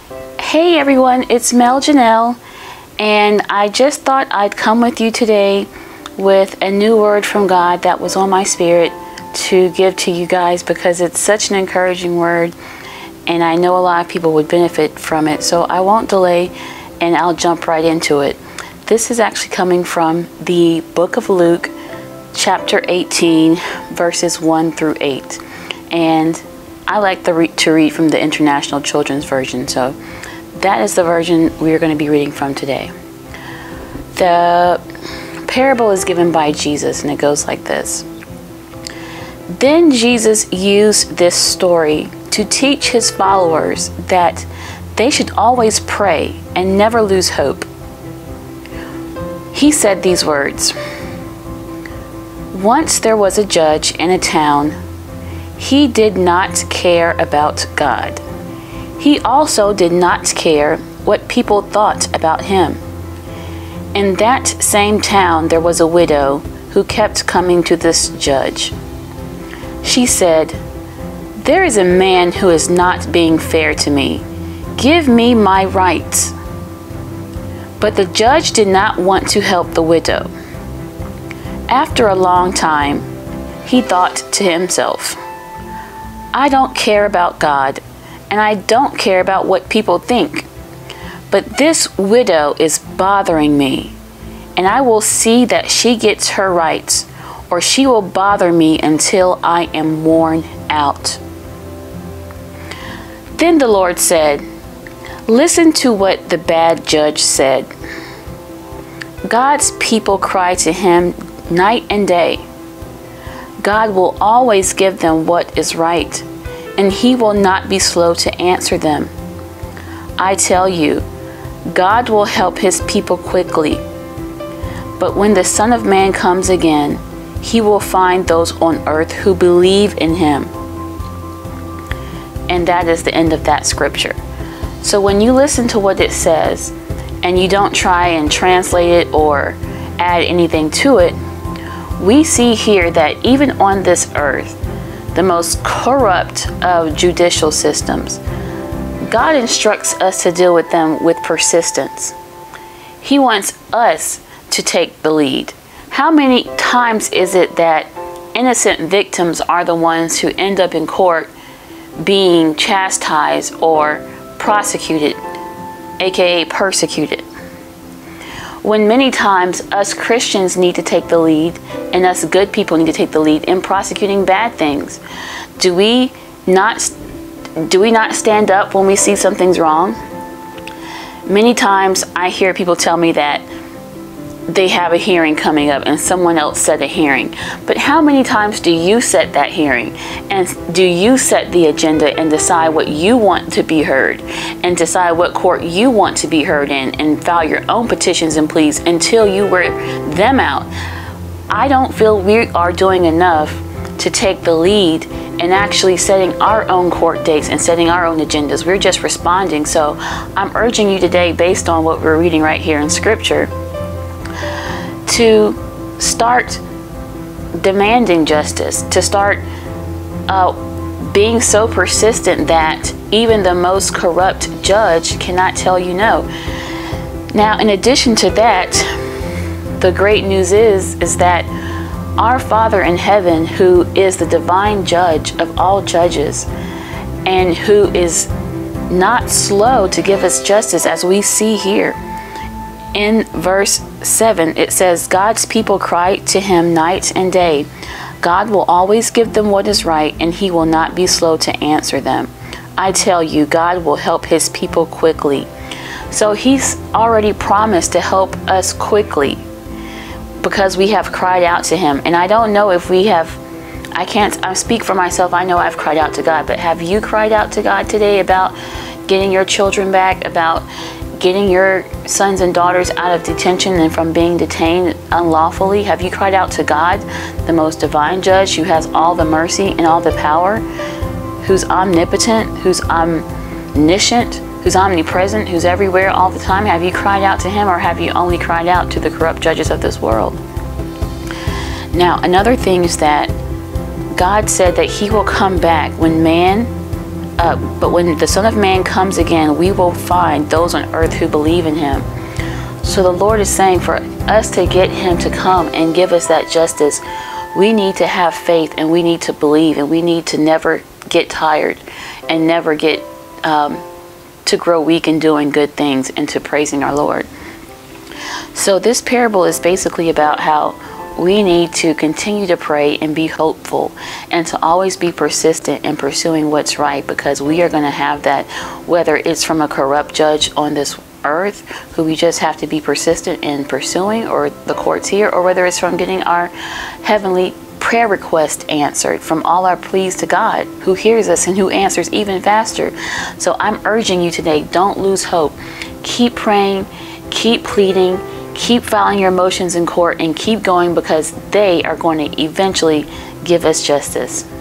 Hey everyone, it's Mel Janelle, and I just thought I'd come with you today with a new word from God that was on my spirit to give to you guys because it's such an encouraging word, and I know a lot of people would benefit from it. So I won't delay and I'll jump right into it. This is actually coming from the book of Luke, chapter 18, verses 1 through 8. And I like to read from the International Children's Version, so that is the version we are going to be reading from today. The parable is given by Jesus, and it goes like this. Then Jesus used this story to teach his followers that they should always pray and never lose hope. He said these words, "Once there was a judge in a town. He did not care about God. He also did not care what people thought about him. In that same town there was a widow who kept coming to this judge. She said, 'There is a man who is not being fair to me. Give me my rights.' But the judge did not want to help the widow. After a long time, he thought to himself, 'I don't care about God, and I don't care about what people think. But this widow is bothering me, and I will see that she gets her rights, or she will bother me until I am worn out.' Then the Lord said, 'Listen to what the bad judge said. God's people cry to him night and day. God will always give them what is right, and he will not be slow to answer them. I tell you, God will help his people quickly. But when the Son of Man comes again, he will find those on earth who believe in him." And that is the end of that scripture. So when you listen to what it says, and you don't try and translate it or add anything to it, we see here that even on this earth, the most corrupt of judicial systems, God instructs us to deal with them with persistence. He wants us to take the lead. How many times is it that innocent victims are the ones who end up in court being chastised or prosecuted, aka persecuted? When many times us Christians need to take the lead, and us good people need to take the lead in prosecuting bad things. Do we not stand up when we see something's wrong? Many times I hear people tell me that they have a hearing coming up and someone else set a hearing. But how many times do you set that hearing? And do you set the agenda and decide what you want to be heard, and decide what court you want to be heard in, and file your own petitions and pleas until you wear them out? I don't feel we are doing enough to take the lead in actually setting our own court dates and setting our own agendas. We're just responding. So I'm urging you today, based on what we're reading right here in Scripture, to start demanding justice, to start being so persistent that even the most corrupt judge cannot tell you no. Now, in addition to that, the great news is that our Father in heaven, who is the divine judge of all judges, and who is not slow to give us justice, as we see here in verse 7, it says, "God's people cry to him night and day. God will always give them what is right, and he will not be slow to answer them. I tell you, God will help his people quickly." So he's already promised to help us quickly because we have cried out to him. And I don't know if we have, I speak for myself, I know I've cried out to God, but have you cried out to God today about getting your children back, about getting your sons and daughters out of detention and from being detained unlawfully? Have you cried out to God, the most divine judge, who has all the mercy and all the power, who's omnipotent, who's omniscient, who's omnipresent, who's everywhere all the time? Have you cried out to him, or have you only cried out to the corrupt judges of this world? Now, another thing is that God said that he will come back when man but when the Son of Man comes again, we will find those on earth who believe in him. So the Lord is saying for us to get him to come and give us that justice, we need to have faith, and we need to believe, and we need to never get tired and never get to grow weak in doing good things and to praising our Lord. So this parable is basically about how we need to continue to pray and be hopeful, and to always be persistent in pursuing what's right, because we are going to have that, whether it's from a corrupt judge on this earth who we just have to be persistent in pursuing, or the courts here, or whether it's from getting our heavenly prayer request answered, from all our pleas to God, who hears us and who answers even faster. So I'm urging you today, don't lose hope. Keep praying, keep pleading, keep filing your motions in court, and keep going, because they are going to eventually give us justice.